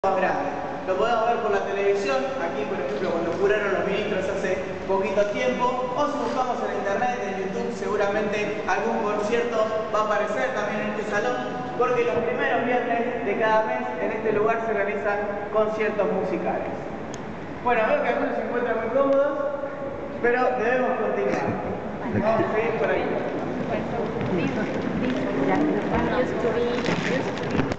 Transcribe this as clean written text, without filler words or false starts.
más grande. Lo podemos ver por la televisión, aquí por ejemplo cuando juraron los ministros hace poquito tiempo, o si buscamos en internet, en YouTube, seguramente algún concierto va a aparecer también en este salón, porque los primeros viernes de cada mes en este lugar se realizan conciertos musicales. Bueno, veo que algunos se encuentran muy cómodos, pero debemos continuar. Vamos a seguir por ahí.